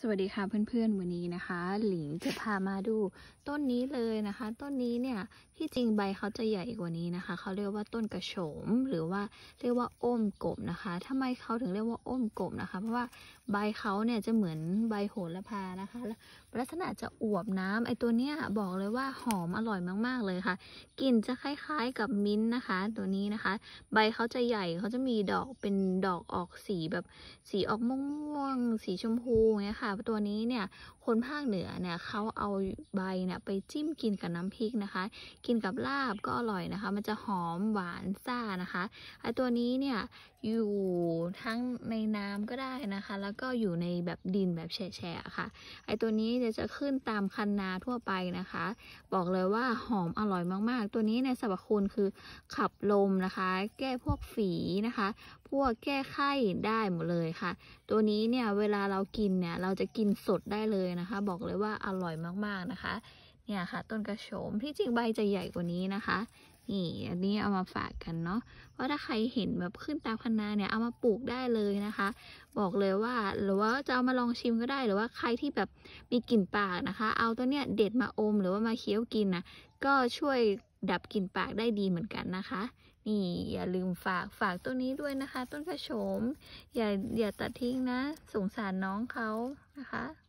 สวัสดีค่ะเพื่อนๆวันนี้นะคะหลิงจะพามาดูต้นนี้เลยนะคะต้นนี้เนี่ยที่จริงใบเขาจะใหญ่กว่านี้นะคะเขาเรียกว่าต้นกระโฉมหรือว่าเรียกว่าอ้มกบนะคะทำไมเขาถึงเรียกว่าอ้มกบนะคะเพราะว่าใบเขาเนี่ยจะเหมือนใบโหระพานะคะลักษณะจะอวบน้ำไอตัวเนี้ยบอกเลยว่าหอมอร่อยมากๆเลยค่ะกลิ่นจะคล้ายๆกับมิ้นท์นะคะตัวนี้นะคะใบเขาจะใหญ่เขาจะมีดอกเป็นดอกออกสีแบบสีออกม่วงๆสีชมพูเนี่ยค่ะตัวนี้เนี่ยคนภาคเหนือเนี่ยเขาเอาใบเนี่ยไปจิ้มกินกับน้ำพริกนะคะกินกับลาบก็อร่อยนะคะมันจะหอมหวานซ่านะคะไอตัวนี้เนี่ยอยู่ทั้งในน้ำก็ได้นะคะแล้วก็อยู่ในแบบดินแบบแฉะค่ะไอตัวนี้จะขึ้นตามคันนาทั่วไปนะคะบอกเลยว่าหอมอร่อยมากๆตัวนี้ในสรรพคุณคือขับลมนะคะแก้พวกฝีนะคะพวกแก้ไข้ได้หมดเลยค่ะตัวนี้เนี่ยเวลาเรากินเนี่ยเราจะกินสดได้เลยนะคะบอกเลยว่าอร่อยมากๆนะคะเนี่ยค่ะต้นกระโฉมที่จริงใบจะใหญ่กว่านี้นะคะนี่อันนี้เอามาฝากกันเนาะเพราะถ้าใครเห็นแบบขึ้นตามคันนาเนี่ยเอามาปลูกได้เลยนะคะบอกเลยว่าหรือว่าจะเอามาลองชิมก็ได้หรือว่าใครที่แบบมีกลิ่นปากนะคะเอาตัวเนี้ยเด็ดมาอมหรือว่ามาเคี้ยวกินนะก็ช่วยดับกลิ่นปากได้ดีเหมือนกันนะคะนี่อย่าลืมฝากต้นนี้ด้วยนะคะต้นกระโฉมอย่าตัดทิ้งนะสงสารน้องเขานะคะ